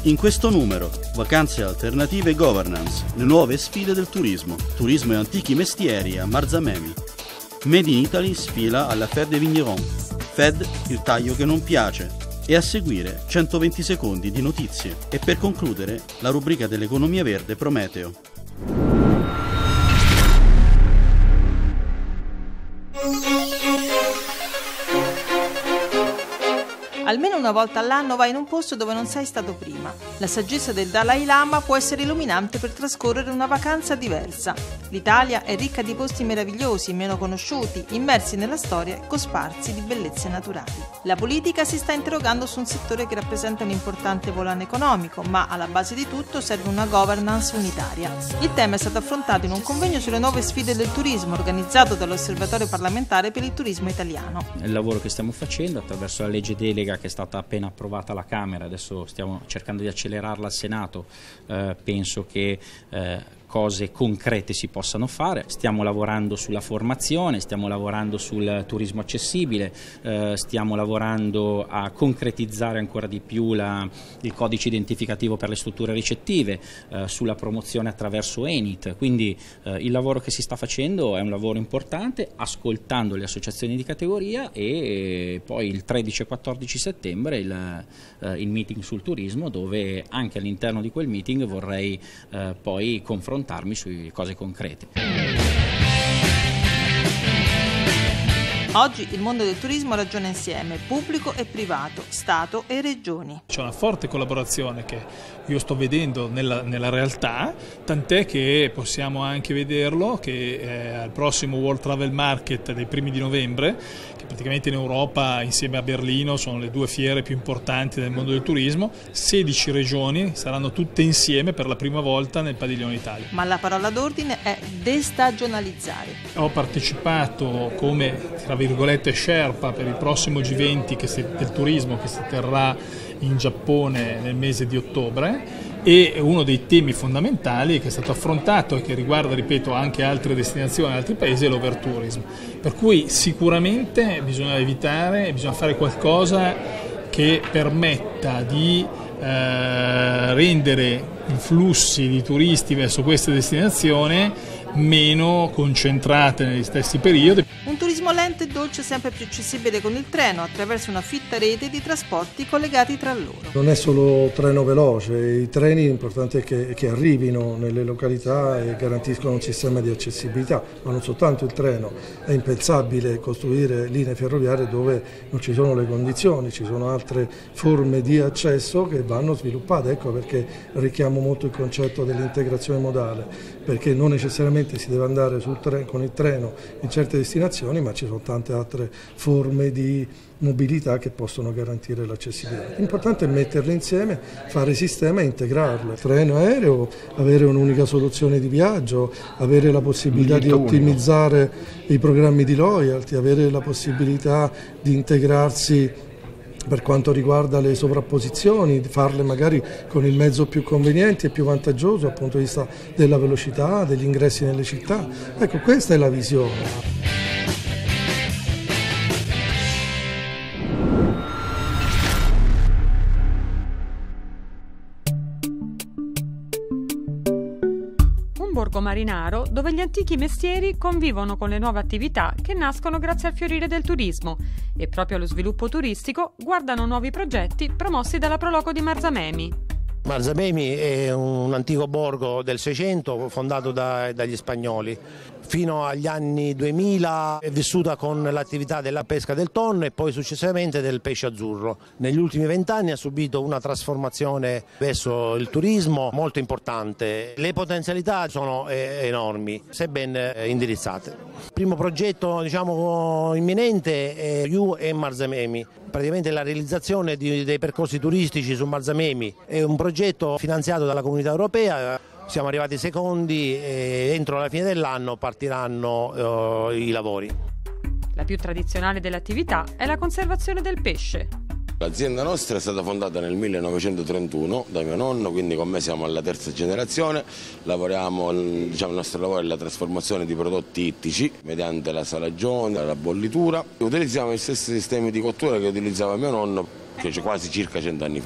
In questo numero, vacanze alternative e governance, le nuove sfide del turismo, turismo e antichi mestieri a Marzamemi. Made in Italy sfila alla Fête des Vignerons. Fed, il taglio che non piace. E a seguire 120 secondi di notizie. E per concludere, la rubrica dell'economia verde Prometeo. Almeno una volta all'anno vai in un posto dove non sei stato prima. La saggezza del Dalai Lama può essere illuminante per trascorrere una vacanza diversa. L'Italia è ricca di posti meravigliosi, meno conosciuti, immersi nella storia e cosparsi di bellezze naturali. La politica si sta interrogando su un settore che rappresenta un importante volano economico, ma alla base di tutto serve una governance unitaria. Il tema è stato affrontato in un convegno sulle nuove sfide del turismo organizzato dall'Osservatorio parlamentare per il turismo italiano. Il lavoro che stiamo facendo attraverso la legge delega che è stata appena approvata alla Camera, adesso stiamo cercando di accelerarla al Senato, penso che cose concrete si possano fare. Stiamo lavorando sulla formazione, stiamo lavorando sul turismo accessibile, stiamo lavorando a concretizzare ancora di più il codice identificativo per le strutture ricettive, sulla promozione attraverso Enit, quindi il lavoro che si sta facendo è un lavoro importante, ascoltando le associazioni di categoria, e poi il 13 e 14 settembre il meeting sul turismo, dove anche all'interno di quel meeting vorrei poi confrontarmi su cose concrete. Oggi il mondo del turismo ragiona insieme, pubblico e privato, Stato e regioni. C'è una forte collaborazione che io sto vedendo nella realtà, tant'è che possiamo anche vederlo che al prossimo World Travel Market dei primi di novembre, che praticamente in Europa insieme a Berlino sono le due fiere più importanti del mondo del turismo, 16 regioni saranno tutte insieme per la prima volta nel Padiglione Italia. Ma la parola d'ordine è destagionalizzare. Ho partecipato come, tra virgolette, Sherpa per il prossimo G20 del turismo che si terrà in Giappone nel mese di ottobre, e uno dei temi fondamentali che è stato affrontato e che riguarda, ripeto, anche altre destinazioni, altri paesi, è l'overtourism. Per cui sicuramente bisogna bisogna fare qualcosa che permetta di rendere i flussi di turisti verso queste destinazioni meno concentrate negli stessi periodi. Un turismo lento e dolce sempre più accessibile con il treno attraverso una fitta rete di trasporti collegati tra loro. Non è solo treno veloce, i treni l'importante è che arrivino nelle località e garantiscono un sistema di accessibilità, ma non soltanto il treno. È impensabile costruire linee ferroviarie dove non ci sono le condizioni, ci sono altre forme di accesso che vanno sviluppate. Ecco perché richiamo molto il concetto dell'integrazione modale, perché non necessariamente si deve andare con il treno in certe destinazioni, ma ci sono tante altre forme di mobilità che possono garantire l'accessibilità. L'importante è metterle insieme, fare sistema e integrarle. Treno, aereo, avere un'unica soluzione di viaggio, avere la possibilità di ottimizzare i programmi di loyalty, avere la possibilità di integrarsi per quanto riguarda le sovrapposizioni, farle magari con il mezzo più conveniente e più vantaggioso dal punto di vista della velocità, degli ingressi nelle città. Ecco, questa è la visione. Borgo marinaro dove gli antichi mestieri convivono con le nuove attività che nascono grazie al fiorire del turismo e proprio allo sviluppo turistico guardano nuovi progetti promossi dalla Proloco di Marzamemi. Marzamemi è un antico borgo del 600 fondato dagli spagnoli. Fino agli anni 2000 è vissuta con l'attività della pesca del tonno e poi successivamente del pesce azzurro. Negli ultimi 20 anni ha subito una trasformazione verso il turismo molto importante. Le potenzialità sono enormi, se ben indirizzate. Il primo progetto imminente è You e Marzamemi. Praticamente la realizzazione dei percorsi turistici su Marzamemi è un progetto finanziato dalla Comunità Europea. Siamo arrivati secondi e entro la fine dell'anno partiranno i lavori. La più tradizionale delle attività è la conservazione del pesce. L'azienda nostra è stata fondata nel 1931 da mio nonno, quindi con me siamo alla terza generazione. Lavoriamo, il nostro lavoro è la trasformazione di prodotti ittici mediante la salagione, la bollitura. Utilizziamo gli stessi sistemi di cottura che utilizzava mio nonno, che c'è quasi circa 100 anni fa.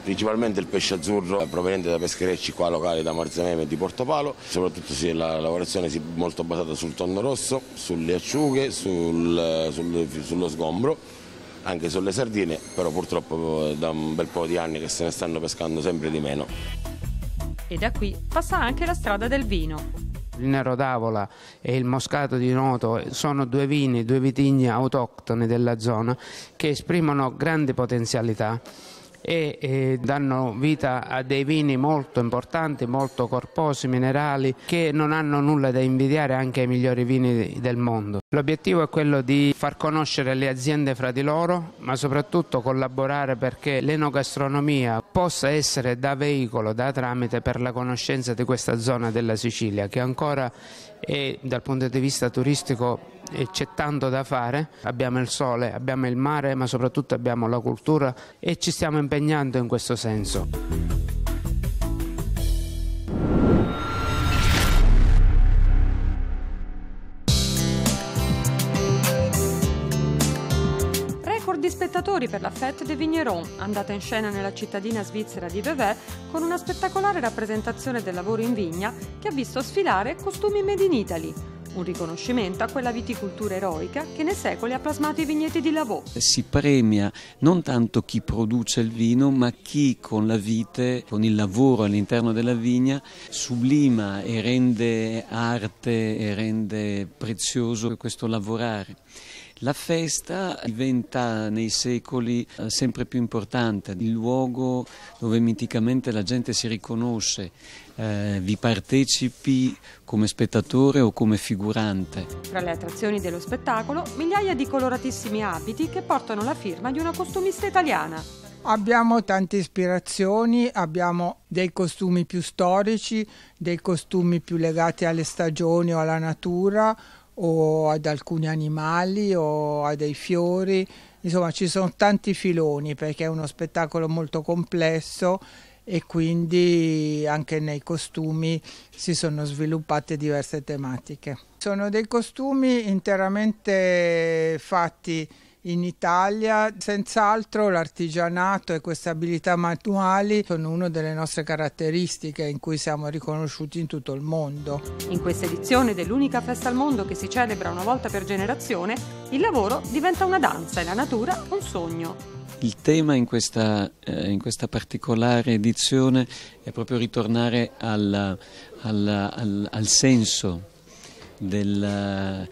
principalmente il pesce azzurro proveniente da pescherecci qua locali da Marzamemi e di Portopalo, soprattutto la lavorazione molto basata sul tonno rosso, sulle acciughe, sullo sgombro, anche sulle sardine, però purtroppo da un bel po' di anni che se ne stanno pescando sempre di meno. E da qui passa anche la strada del vino. Il Nero d'Avola e il Moscato di Noto sono due vitigni autoctoni della zona che esprimono grandi potenzialità e danno vita a dei vini molto importanti, molto corposi, minerali, che non hanno nulla da invidiare anche ai migliori vini del mondo. L'obiettivo è quello di far conoscere le aziende fra di loro, ma soprattutto collaborare perché l'enogastronomia possa essere da veicolo, da tramite per la conoscenza di questa zona della Sicilia, che ancora dal punto di vista turistico c'è tanto da fare. Abbiamo il sole, abbiamo il mare, ma soprattutto abbiamo la cultura e ci stiamo impegnando in questo senso. Di spettatori per la Fête des Vignerons, andata in scena nella cittadina svizzera di Vevey con una spettacolare rappresentazione del lavoro in vigna che ha visto sfilare costumi made in Italy. Un riconoscimento a quella viticoltura eroica che nei secoli ha plasmato i vigneti di Lavaux. Si premia non tanto chi produce il vino, ma chi con la vite, con il lavoro all'interno della vigna, sublima e rende arte e rende prezioso questo lavorare. La festa diventa nei secoli sempre più importante, il luogo dove miticamente la gente si riconosce, vi partecipi come spettatore o come figurante. Tra le attrazioni dello spettacolo, migliaia di coloratissimi abiti che portano la firma di una costumista italiana. Abbiamo tante ispirazioni, abbiamo dei costumi più storici, dei costumi più legati alle stagioni o alla natura, o ad alcuni animali o a dei fiori, insomma ci sono tanti filoni perché è uno spettacolo molto complesso e quindi anche nei costumi si sono sviluppate diverse tematiche. Sono dei costumi interamente fatti in Italia, senz'altro l'artigianato e queste abilità manuali sono una delle nostre caratteristiche in cui siamo riconosciuti in tutto il mondo. In questa edizione dell'unica festa al mondo che si celebra una volta per generazione, il lavoro diventa una danza e la natura un sogno. Il tema in questa particolare edizione è proprio ritornare al senso del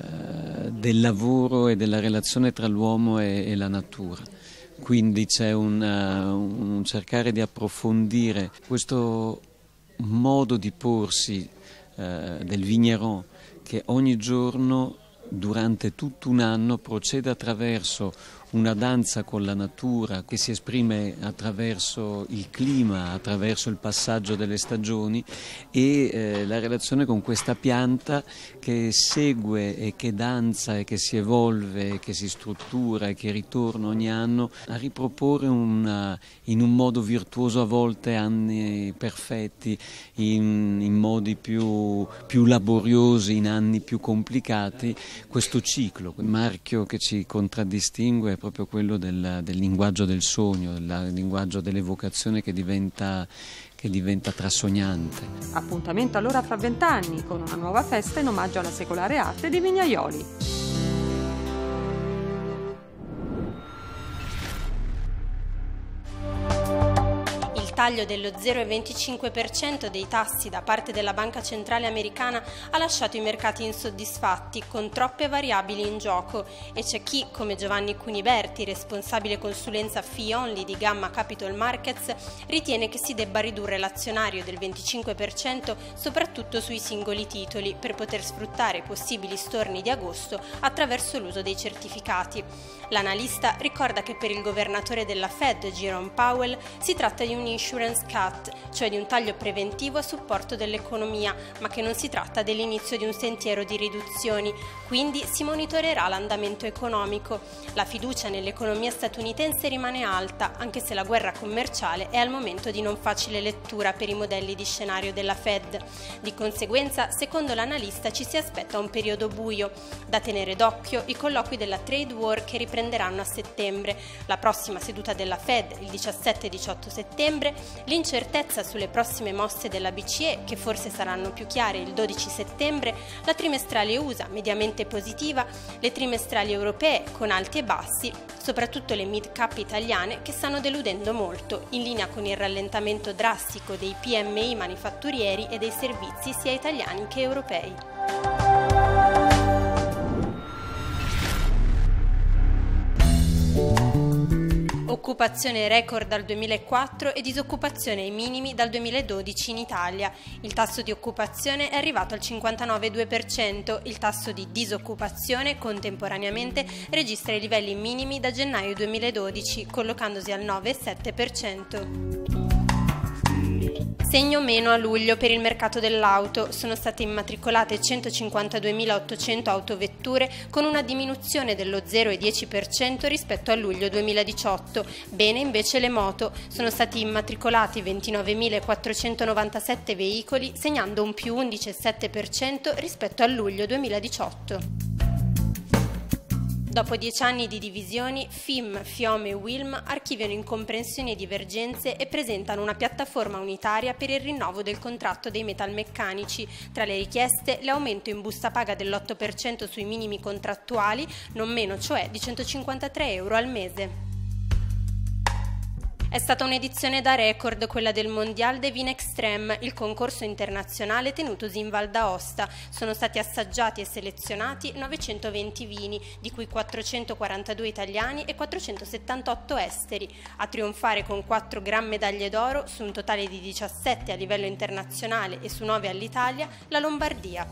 lavoro e della relazione tra l'uomo e la natura. Quindi c'è un cercare di approfondire questo modo di porsi del vigneron che ogni giorno durante tutto un anno procede attraverso una danza con la natura che si esprime attraverso il clima, attraverso il passaggio delle stagioni e la relazione con questa pianta che segue e che danza e che si evolve, che si struttura e che ritorna ogni anno a riproporre in un modo virtuoso a volte anni perfetti, in modi più laboriosi, in anni più complicati, questo ciclo. Il marchio che ci contraddistingue è proprio quello del linguaggio del sogno, del linguaggio dell'evocazione che diventa trasognante. Appuntamento allora fra 20 anni con una nuova festa in omaggio alla secolare arte dei vignaioli. Il taglio dello 0,25% dei tassi da parte della Banca Centrale Americana ha lasciato i mercati insoddisfatti, con troppe variabili in gioco, e c'è chi, come Giovanni Cuniberti, responsabile consulenza fee only di Gamma Capital Markets, ritiene che si debba ridurre l'azionario del 25% soprattutto sui singoli titoli per poter sfruttare i possibili storni di agosto attraverso l'uso dei certificati. L'analista ricorda che per il governatore della Fed, Jerome Powell, si tratta di un issue insurance cut, cioè di un taglio preventivo a supporto dell'economia, ma che non si tratta dell'inizio di un sentiero di riduzioni, quindi si monitorerà l'andamento economico. La fiducia nell'economia statunitense rimane alta, anche se la guerra commerciale è al momento di non facile lettura per i modelli di scenario della Fed. Di conseguenza, secondo l'analista, ci si aspetta un periodo buio. Da tenere d'occhio i colloqui della Trade War che riprenderanno a settembre, la prossima seduta della Fed il 17 e 18 settembre, l'incertezza sulle prossime mosse della BCE che forse saranno più chiare il 12 settembre, la trimestrale USA mediamente positiva, le trimestrali europee con alti e bassi, soprattutto le mid-cap italiane che stanno deludendo molto, in linea con il rallentamento drastico dei PMI manifatturieri e dei servizi sia italiani che europei. Occupazione record dal 2004 e disoccupazione ai minimi dal 2012 in Italia. Il tasso di occupazione è arrivato al 59,2%, il tasso di disoccupazione contemporaneamente registra i livelli minimi da gennaio 2012, collocandosi al 9,7%. Segno meno a luglio per il mercato dell'auto. Sono state immatricolate 152.800 autovetture con una diminuzione dello 0,10% rispetto a luglio 2018. Bene invece le moto. Sono stati immatricolati 29.497 veicoli, segnando un più 11,7% rispetto a luglio 2018. Dopo 10 anni di divisioni, FIM, FIOM e WILM archiviano incomprensioni e divergenze e presentano una piattaforma unitaria per il rinnovo del contratto dei metalmeccanici. Tra le richieste, l'aumento in busta paga dell'8% sui minimi contrattuali, non meno cioè di 153 euro al mese. È stata un'edizione da record quella del Mondial de Vin Extreme, il concorso internazionale tenutosi in Val d'Aosta. Sono stati assaggiati e selezionati 920 vini, di cui 442 italiani e 478 esteri. A trionfare con 4 gran medaglie d'oro su un totale di 17 a livello internazionale e su 9 all'Italia, la Lombardia.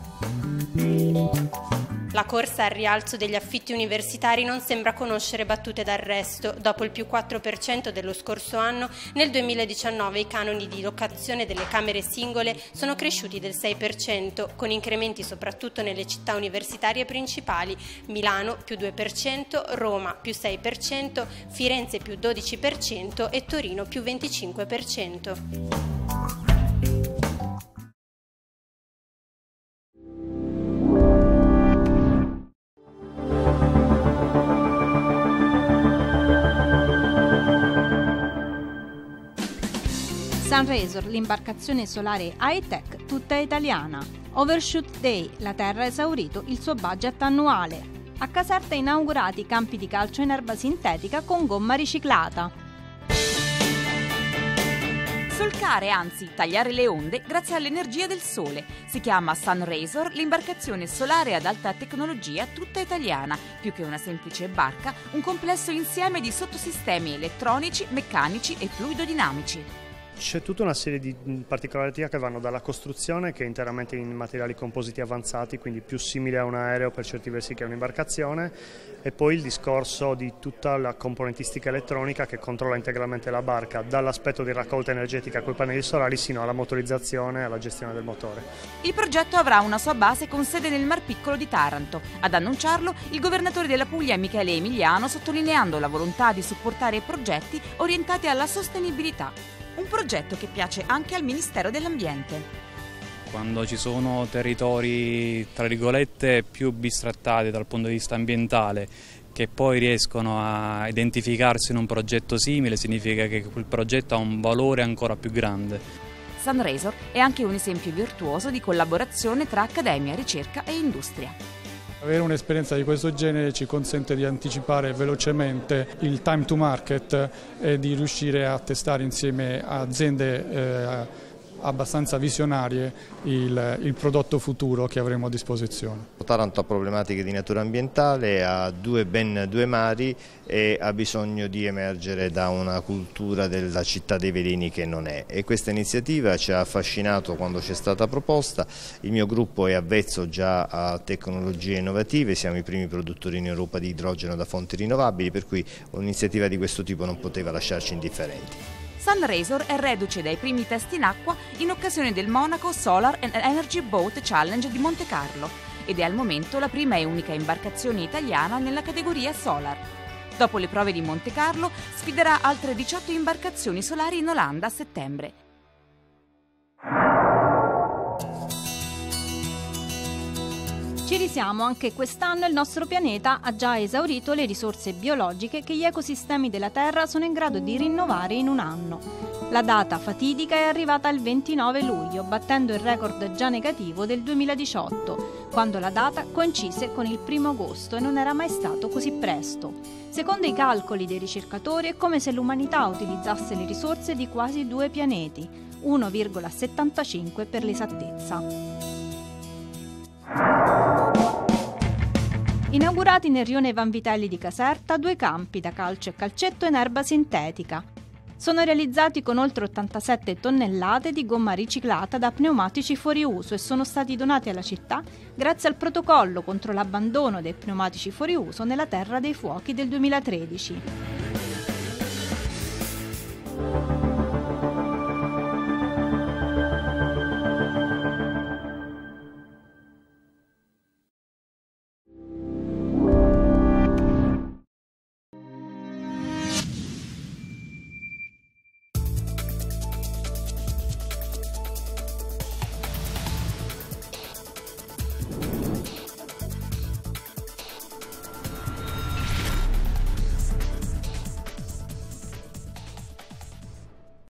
La corsa al rialzo degli affitti universitari non sembra conoscere battute d'arresto. Dopo il più 4% dello scorso anno, nel 2019 i canoni di locazione delle camere singole sono cresciuti del 6%, con incrementi soprattutto nelle città universitarie principali: Milano più 2%, Roma più 6%, Firenze più 12% e Torino più 25%. Sunrazor, l'imbarcazione solare high-tech tutta italiana. Overshoot Day, la Terra ha esaurito il suo budget annuale. A Caserta inaugurati campi di calcio in erba sintetica con gomma riciclata. Solcare, anzi tagliare le onde grazie all'energia del sole. Si chiama Sunrazor, l'imbarcazione solare ad alta tecnologia tutta italiana. Più che una semplice barca, un complesso insieme di sottosistemi elettronici, meccanici e fluidodinamici. C'è tutta una serie di particolarità che vanno dalla costruzione, che è interamente in materiali compositi avanzati, quindi più simile a un aereo per certi versi che a un'imbarcazione, e poi il discorso di tutta la componentistica elettronica che controlla integralmente la barca, dall'aspetto di raccolta energetica con i pannelli solari sino alla motorizzazione e alla gestione del motore. Il progetto avrà una sua base con sede nel Mar Piccolo di Taranto. Ad annunciarlo il governatore della Puglia Michele Emiliano, sottolineando la volontà di supportare progetti orientati alla sostenibilità. Un progetto che piace anche al Ministero dell'Ambiente. Quando ci sono territori, tra virgolette, più bistrattati dal punto di vista ambientale, che poi riescono a identificarsi in un progetto simile, significa che quel progetto ha un valore ancora più grande. Sunrazor è anche un esempio virtuoso di collaborazione tra accademia, ricerca e industria. Avere un'esperienza di questo genere ci consente di anticipare velocemente il time to market e di riuscire a testare insieme a aziende abbastanza visionarie il prodotto futuro che avremo a disposizione. Taranto ha problematiche di natura ambientale, ha ben due mari e ha bisogno di emergere da una cultura della città dei veleni che non è, e questa iniziativa ci ha affascinato quando ci è stata proposta. Il mio gruppo è avvezzo già a tecnologie innovative, siamo i primi produttori in Europa di idrogeno da fonti rinnovabili, per cui un'iniziativa di questo tipo non poteva lasciarci indifferenti. Sunrazor è reduce dai primi test in acqua in occasione del Monaco Solar and Energy Boat Challenge di Monte Carlo ed è al momento la prima e unica imbarcazione italiana nella categoria Solar. Dopo le prove di Monte Carlo, sfiderà altre 18 imbarcazioni solari in Olanda a settembre. Ci risiamo, anche quest'anno il nostro pianeta ha già esaurito le risorse biologiche che gli ecosistemi della Terra sono in grado di rinnovare in un anno. La data fatidica è arrivata il 29 luglio, battendo il record già negativo del 2018, quando la data coincise con il 1 agosto e non era mai stato così presto. Secondo i calcoli dei ricercatori è come se l'umanità utilizzasse le risorse di quasi 2 pianeti, 1,75 per l'esattezza. Inaugurati nel rione Vanvitelli di Caserta 2 campi da calcio e calcetto in erba sintetica. Sono realizzati con oltre 87 tonnellate di gomma riciclata da pneumatici fuori uso e sono stati donati alla città grazie al protocollo contro l'abbandono dei pneumatici fuori uso nella Terra dei Fuochi del 2013.